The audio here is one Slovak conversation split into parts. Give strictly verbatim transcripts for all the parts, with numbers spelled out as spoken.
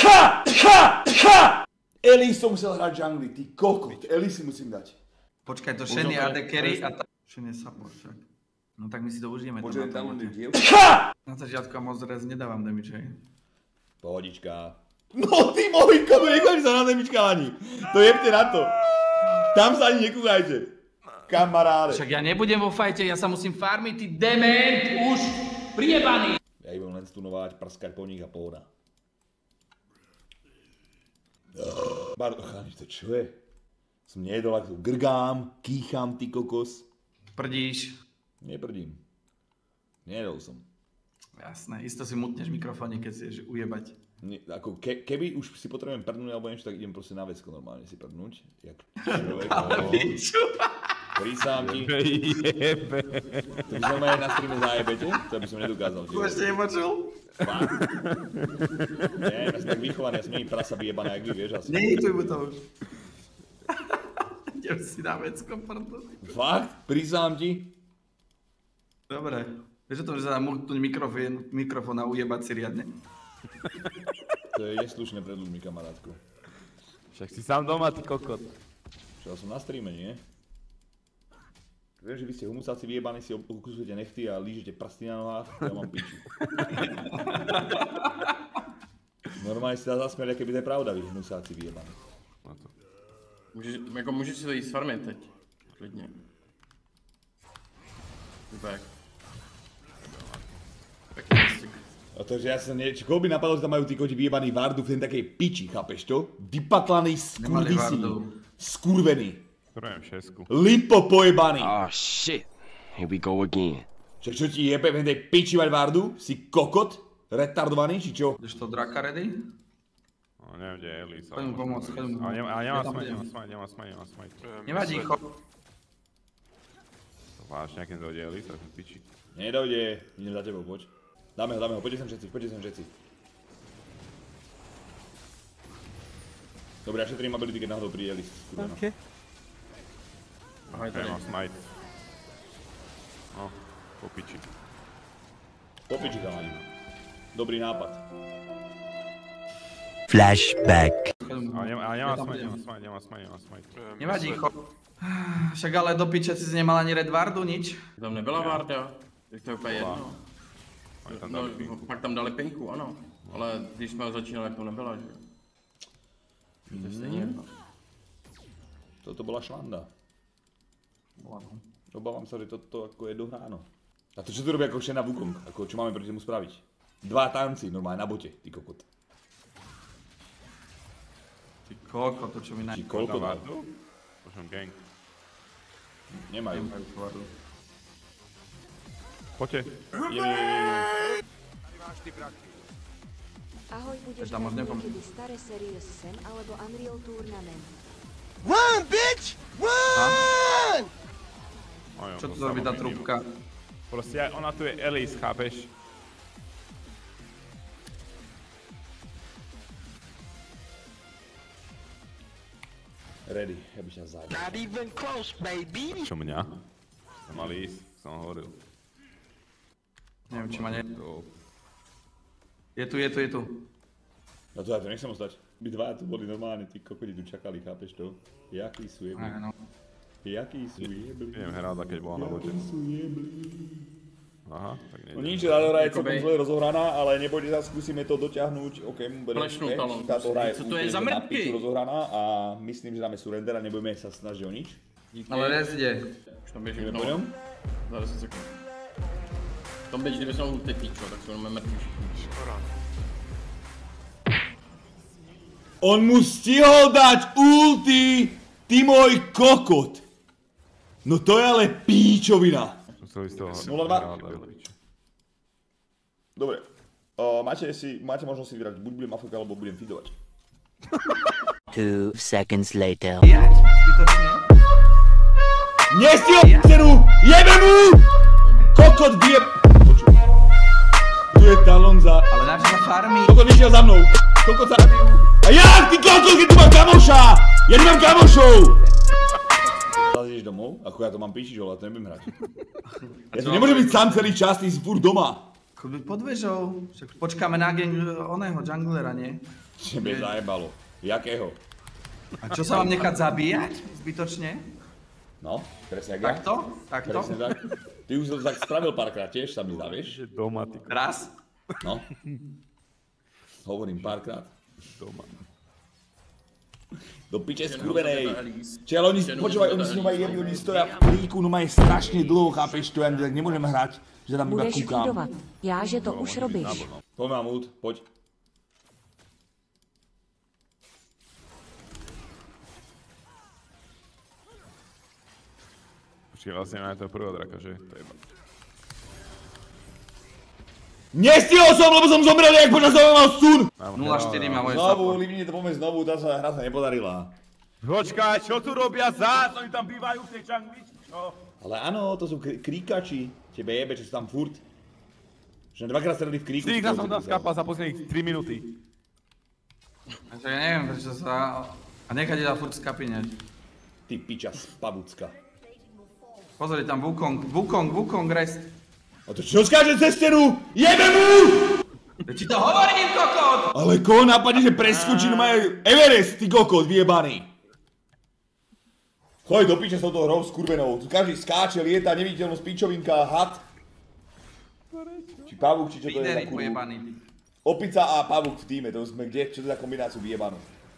Ha! Ha! Ha! Ellie som musel hrať jungli, ty kokot. Ellie si musím dať. Počkaj, to Shen je A D carry a tá... Shen je support však. No tak my si to užijeme. Počujem tam len dievča. Na začiatku a moc raz nedávam damage, hej. Pohodička. No ty môj komu, nechodí sa na damage ani. To jebte na to. Tam sa ani nekúkajte. Kamaráde. Však ja nebudem vo fajte, ja sa musím farmiť, ty dement už priebaný. Ja ich budem len stunovať, prskať po nich a pohoda. Bardo, cháni, to čo je? Som nejedol, ako grgám, kýcham, ty kokos. Prdíš. Neprdím. Nejedol som. Jasné, isto si mutneš mikrofóne, keď si ješ ujebať. Nie, ako ke, keby už si potrebujem prdnúť alebo niečo, tak idem proste na vecko normálne si prdnúť. Jak človek, alebo... Prísám ti. Jebe. To by som aj na streame zajebete? To by som nedokázal. To ešte nepočul? Fakt? Nie, ja som tak vychovaný, ja som není prasa vyjebané, jak vy, vieš asi. Nehituj mu to už. Idem si na vecko prdnúť. Fakt? Prísám ti. Dobre. Vieš o tom, že sa dá mutnúť mikrofón, mikrofón a ujebať si riadne? To je neslušné pred ľuďmi, kamarátku. Však si sám doma, ty kokot. Čo som na streame, nie? Vieš, že vy ste humusáci vyjebaní, si okusujete nechty a lížete prsty na nohách, ja mám piču. Normálne si dá zasmiať, keby to je pravda, vy humusáci vyjebaní. Můžeš, jako můžeš si to jít s farmy teď, klidně. Back. A takže ja sa nie... Koho by napadlo, že tam majú tí koti vyjebaný Vardu v ten takej piči, chápeš to? Vypaklaný skurvisí. Skurvený. Prvém šesku. Lipo pojebaný. Oh shit, here we go again. Však čo ti jebe v tej piči mať Vardu? Si kokot? Retardovaný, či čo? Ideš to draka ready? No neviem, kde je Elise. Choď mu pomôcť, choď mu pomôcť. Ale nemá smajt, nemá smajt, nemá smajt, nemá smajt. Nevadí, chod. Vážne, ak nedojde Elise, tak som piči. Nedojde, idem za tebou, poď. Dáme ho, dáme ho, poďte sem všetci, poďte sem všetci. Dobre, ja šetrím ability, keď náhodou príde Elise, skurvená. OK. Nemá smajt. No, po piči. Po piči, chalani. Dobrý nápad. Flashback. Ale nemá smajt, nemá smajt, nemá smajt, nemá smajt. Nevadí, chod. Však ale do piče si nemal ani red wardu, nič. Tam nebyla Varda, tak to je úplně jedno. Tam No, dali pinku. pak tam dali pinku, ano. Ale když jsme ho začínali, to nebyla, že jo? To je stejně jedno. Toto bola šlanda. Obávam sa, že toto ako je dohráno. A to čo tu robí ako Shena Wukong? Ako čo máme proti tomu spraviť? Dva tanci, normálne na bote, ty kokot. Ty koko, to čo mi Či naj... koľko Na dá? Vardu? Pošlem gang. Nemajú. Poďte. Idem, idem, idem. Ahoj, budeš tam možno hrať pom- niekedy staré série sem alebo Unreal Tournament. Run, bitch! Run! Čo tu robí tá trúbka? Proste aj ona tu je Elise, chápeš? Ready, ja by ťa zajal. Not even close, baby! Čo mňa? Som mal ísť, som hovoril. Neviem, či ma ne... To... Je tu, je tu, je tu. No to ja to nechcem ostať. My dva tu boli normálne, tí kokoti tu čakali, chápeš to? Jaký sú jebli? Áno. Jaký sú jebli? Idem hrať, keď bola na bote. Jaký sú jebli? Aha, tak No nejde. nič, táto hra je celkom zle rozohraná, ale nebojte sa, skúsime to doťahnuť. OK, beriem Flashnú späť. talon. Táto hra je Co to je úplne za na mŕtky? piču rozohraná a myslím, že dáme surrender a nebudeme sa snažiť o nič. Ale res ide. Už tam běžím Ideme k po ňom? tomu. Za deset sekund. Tam běž, kdyby jsme mohli teď píčo, tak jsou jenom mrtví všichni. On mu stihol dať ulti, ty môj kokot. No to je ale píčovina. Musel by z toho nula dva. hrať, ale piči. Dobre, uh, máte, si, máte možnosť si vybrať, buď budem afek, alebo budem feedovať. Two seconds later. Zbytočne. Nestihol p***enu, jebe mu! Kokot bije... Počuj. Tu je talon za... Ale na čo sa farmí? Kokot vyšiel za mnou. Kokot za... A jak, ty kokot, keď tu mám kamoša! Ja nemám kamošov! Zazíš domov? Ako ja to mám píčiť, ale to nebudem hrať. Ja tu nemôžem byť sám celý čas, ty si furt doma. Choď byť pod vežou. Však počkáme na gang oného junglera, nie? Tebe zajebalo. Jakého? A čo sa mám nechať zabíjať? Zbytočne? No, presne jak ja. Takto? Takto? Presne tak. Ty už to tak spravil párkrát tiež, sa mi zdá, vieš? Že doma, ty ko- Raz? No. Hovorím párkrát. doma. Do piče skurvenej. Čiže ale oni, počúvaj, oni si no majú jebí, oni stoja v klíku, no majú strašne dlho, chápeš, to ja tak nemôžem hrať, že tam iba Budeš kúkam. feedovat. Já, že to už robíš. Poď mám ult, poď. Počkej, vlastne máme toho prvého draka, že? To je iba. Nestihol som, lebo som zomrel, jak počas toho mal stun! nula štyri má moje Znovu, support. Livni, to poďme znovu, tá sa hra sa nepodarila. Počkaj, čo tu robia zás? Oni tam bývajú v tej džungli, čo? Ale áno, to sú krí- kríkači. Tebe jebe, čo sú tam furt. Že dvakrát strelili v kríku. štyri krát som tam skápal za posledných tri minúty. Takže ja neviem, prečo sa... A nechať dá furt skapiňať. Ty piča spavucka. Pozri tam Wukong, Wukong, Wukong rest. A to čo skáže cez stenu? Jebe mu! Ti to hovorím, kokot! Ale koho napadne, že preskočí, no majú Everest, ty kokot, vyjebaný. Choď do piče s touto hrou skurvenou. Tu každý skáče, lieta, neviditeľnosť, pičovinka, had. Či pavúk, či čo to je za Lídery kurvu. pojebaný. Opica a pavúk v týme, to sme kde? Čo to je za kombináciu vyjebanú?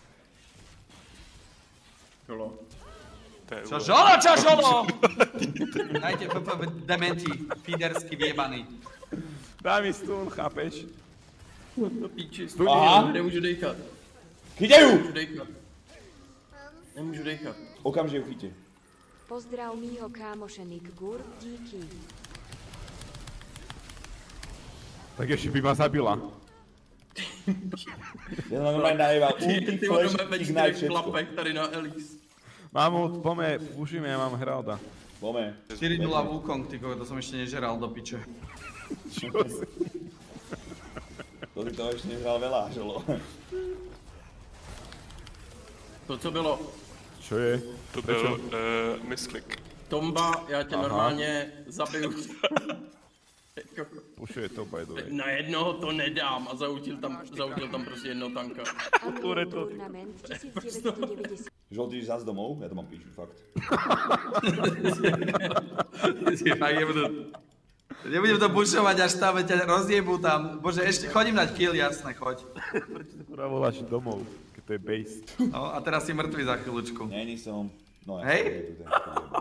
Kolo. Čo žolo, čo žolo? Dajte F F dementi, feedersky vyjebaný. Daj mi stun, chápeš? To píči, Aha. nemůžu dejchat. Chyťajú! Nemůžu dejchat. Nemůžu dejchat. Okamžite ju chyťte. Pozdrav mýho kámoše Nick Gur, díky. Tak ešte by ma zabila. Ja som normálne najeval ulti, Ty flash, budeme ve ignite, čtyřech všetko. chlapech tady na Elise. Mám ult, poďme, pušíme, ja mám Heralda. Bome. štyri nula Wukong, ty kokot, to som ešte nežeral do piče. To si toho ešte nehral veľa, želo. To, co bylo Čo je? To byl uh, misklik. Tomba, já tě Aha. normálně zabiju. Pušuje to, by the way. Na jednoho to nedám a zautil tam, zautil tam prostě jednoho tanka. Unreal Tournament tisíc devět set devadesát. Žol, ty ideš zás domov? Ja to mám píšu, fakt. Fakt nebudem... Nebudem to pušovať, až tam ťa rozjebú tam. Bože, ešte chodím dať kill, jasné, choď. Prečo to kurva voláš domov, keď to je base? No a teraz si mŕtvy za chvíľučku. Nie, nie som. No ja. Hej? je tu ten, to je.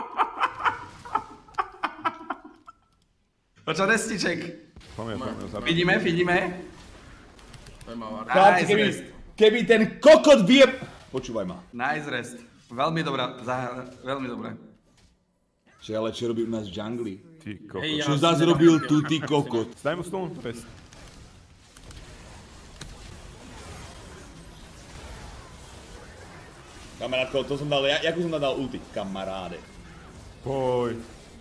No čo, Restiček? Poďme, poďme, zabij. Vidíme, vidíme? To je má várka. Chlapci, Nice keby, rest. keby ten kokot vie... Počúvaj ma. Nice rest. Veľmi dobrá, za, veľmi dobré. Že ale čo robí u nás v džungli? Ty kokos. Hej, ja Čo si zás nedám robil kill. tu, ty kokot? Daj mu stun, pest. Kamarátko, to som dal, ja, jakú som dal ulti? Kamaráde. Poj.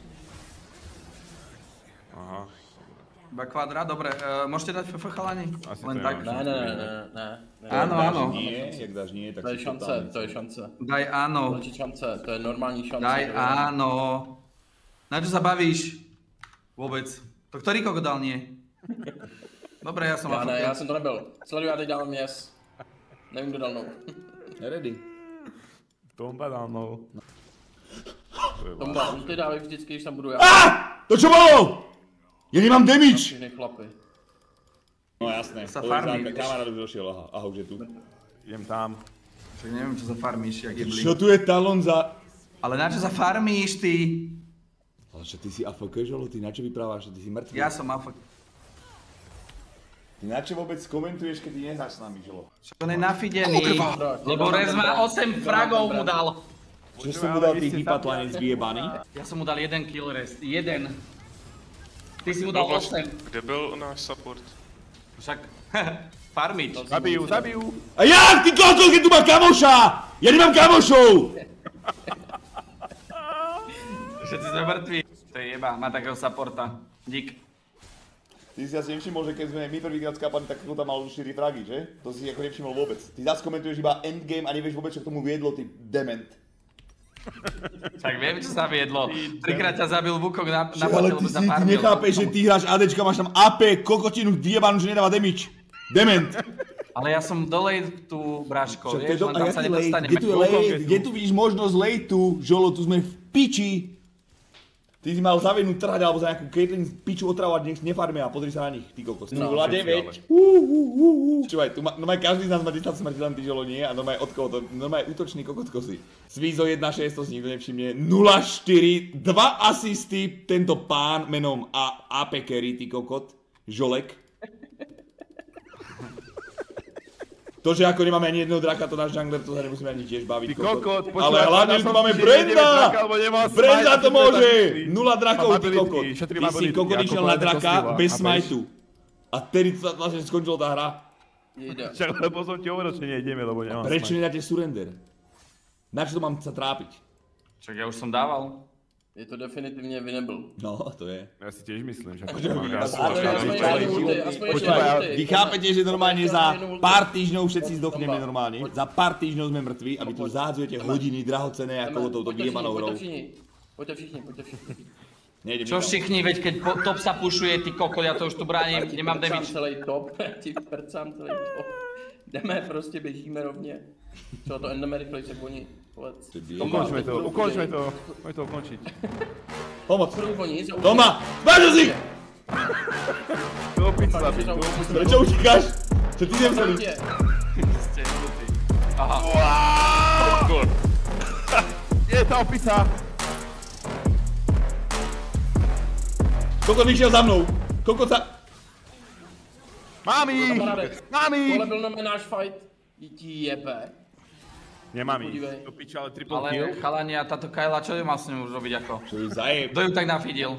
Aha. Iba kvadrát, dobre. Uh, môžete dať F F chalani? Asi Len to tak. nemáš. Ne, ne, ne, ne, ne. Áno, áno. Nie, jak dáš nie, tak To je si šance, totálne- to je šance. Daj áno. To je šance, to je normální šance. Daj áno. Na čo sa bavíš? Vôbec. To ktorý kokot dal nie? Dobre, ja som Já ne, afokil. já jsem to nebyl. Sleduju, já teď dávám yes. Nevím, kdo dal no. Ready. Tomba dal no. To je Tomba, ty dávej vždycky, když tam budu já. Ah! To čo bolo? Ja nemám damage! Všechny chlapy. No jasné, Sa povedz farmí, nám, vieš. kamarát už došiel, aha, aha, už je tu. Idem tam. Však neviem, čo sa farmíš, jak je blík. Čo tu je talon za... Ale na čo sa farmíš, ty? Ale čo ty si A F K, žolo, ty na čo vyprávaš, ty si mŕtvý? Ja som afok. Ty na čo vôbec komentuješ, keď ty nehráš s nami, žolo? Čo on je nafidený? Lebo Rez má osem fragov mu dal. Čo som mu dal tých vypatlanec vyjebaný? Ja som mu dal jeden kill Rez. Jeden. Ty si mu dal No vlastně, osem. kde byl náš support? Však farmič. Zabijú, zabijú. A jak, ty kokos, keď tu má kamoša! Ja nemám kamošov! Všetci sme mŕtvi. To je jeba, má takého supporta. Dík. Ty si asi nevšimol, že keď sme my prvýkrát skápali, tak to tam mal už štyri fragy, že? To si ako nevšimol vôbec. Ty zás komentuješ iba endgame a nevieš vôbec, čo k tomu viedlo, ty dement. Tak viem, čo sa viedlo. Trikrát ťa zabil Wukong na, na Ale ty potel, lebo si, sa ty farmil. nechápeš, že ty hráš ADčka, máš tam A P, kokotinu vyjebanú, že nedáva damage. Dement. Ale ja som dolej tu, Braško, Však to je vieš, do... len a tam ja sa ti lej, nedostaneme. kde tu je lej, kde tu vidíš možnosť lejtu, Žolo, tu sme v piči. Ty si mal zaviednúť trhať alebo za nejakú Caitlyn piču otravovať, nech nefarmia a pozri sa na nich, ty kokos. No, nula všetci, deväť. ale. Čúvaj, tu má, normálne každý z nás má desať smrti, len ty Žolo nie a normálne od koho to, normálne útočný kokot kosy. Svízo jedna šesť, to si nikto nevšimne, nula štyri, dva asisty, tento pán menom A- AP Carry, ty kokot, Žolek. To, že ako nemáme ani jedného draka, to náš jungler, to sa nemusíme ani tiež baviť. Ty kokot, Ale počúvaj, hlavne povedal tu som máme ti, že Brenda! nevieš draka, alebo nemal Brenda smite, to a ty môže! šetri. Nula drakov, Má ty abilitky, kokot. šetri Ty má si abilitky, kokot ako išiel na Planet draka Festival, bez chápeš? smajtu. A tedy sa vlastne skončila tá hra. Jejda. Však lebo som ti hovoril, že nejdeme, lebo nemám Prečo smite. nedáte surrender? Na čo to mám sa trápiť? Čak ja už som dával. Je to definitivně winnable. No, to je. Ja si tiež myslím, že... Aspoň Počúvaj, jednu ulti, aspoň jednu Počúvaj, ulti. vy chápete, že normálne za pár týždňov všetci zdochneme normálne? Za pár týždňov sme mŕtvi a vy tu zádzujete hodiny drahocené ako touto vyjebanou hrou. Pojďte všichni, pojďte všichni, pojďte všichni. Nejdem Čo nikam. všichni, veď keď po, top sa pušuje, ty kokot, ja to už tu bránim, nemám Prcám damage. celý top, já ti prcám celý top. Jdeme, prostě běžíme rovně. Co to endemery play se oni, povedz. Ty bije. Ukončme to, ukončme to. Poď to ukončiť. Pomoc. Budou oni, že Toma, vážu si! To opiť slabý, to opiť slabý. Prečo utíkaš? Čo ty nemcelý? Ste hnutí. Aha. Gol. Je tá opica. Kokot vyšiel za mnou. Kokot sa... Mám ich! Kamaráde, Mám ich! tohle byl na mě náš fight. Ti jebe. Nemám ich. Podívej. To piče, ale triple Ale kill. chalani, a táto Kyla, čo ju mal s ňou už robiť ako? Čo ju zajeb. Kto ju tak nafidil?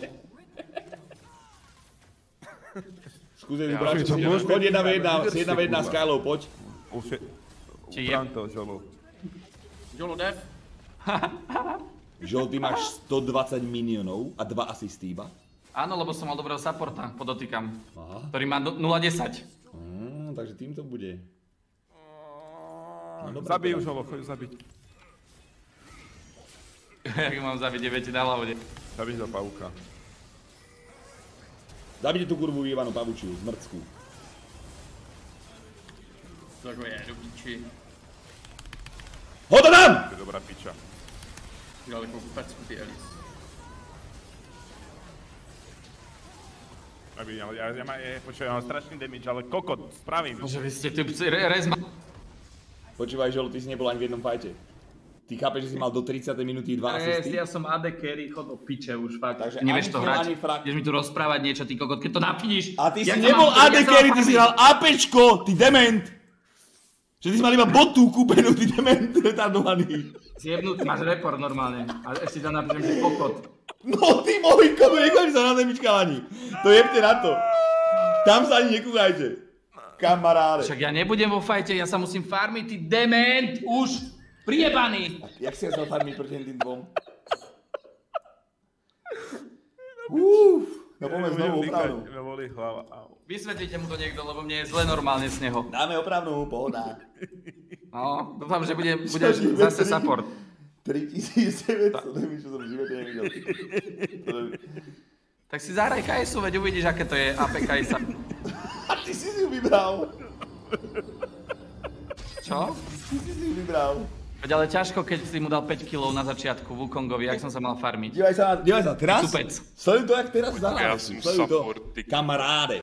Skúsej vybrať, to môžeme- choď jedna v jedna, Vydrž si jedna si, v jedna s kurva. Kylou, poď. Už je... Či je? Uprám to, Žolo. Jolo dev. Žol, ty máš stodvadsať minionov a dva asisty iba. Áno, lebo som mal dobrého supporta, podotýkam. Aha. Ktorý má do- nula desať. Mm, takže tým to bude. No, dobré, Zabij teda. už, Žolo, choď ju zabiť. Jak mám zabiť, viete, na hlave. Zabij do pavúka. Zabite tú kurvu vyjebanú pavučiu, zmrcku. Tako je, do píči. Ho to dám! To je dobrá piča. Dělal takovou pecku ty Elis. Aby, ale ja, ja, má, ja, počuaj, ja mám strašný damage, ale kokot, spravím. Že vy ste tu re- rezma... Počúvaj, Žolo, ty si nebol ani v jednom fajte. Ty chápeš, že si mal do tridsiatej minúty dva Res, asisty? ja som á dé carry, chod do piče už fakt. Takže Nevieš ani to kill, hrať. ani frak. Ideš mi tu rozprávať niečo, ty kokot, keď to napíš. A ty si jak nebol mám- á dé jak sa carry, mám ty si farmiť? hral APčko, ty dement! Že ty si mal iba botu kúpenú, ty dement retardovaný. Zjebnutý, máš report normálne. A ešte tam napíšem, že kokot. No ty môj komu, nechajte sa na demičkávani. To jebte na to. Tam sa ani nekúkajte. Kamaráde. Však ja nebudem vo fajte, ja sa musím farmiť, ty dement, už priebaný. Jak si chcel farmiť proti tým dvom? Uf, no poďme znovu opravnú. Mňa bolí hlava. Au. Vysvetlite mu to niekto, lebo mne je zle normálne z neho. Dáme opravnú, pohoda. No, dúfam, že bude, budeš zase support. tritisícdeväťsto, neviem, čo som v živote nevidel. Tak si zahraj ká esu, veď uvidíš, aké to je á pé ká es. A ty si si ju vybral. Čo? Ty si si ju vybral. Veď ale ťažko, keď si mu dal päť kilov na začiatku Wukongovi, jak som sa mal farmiť. Dívaj sa, dívaj sa, teraz. Tupec. Sleduj to, jak teraz Ja zahráš. som Sleduj to. support, ty- Kamaráde.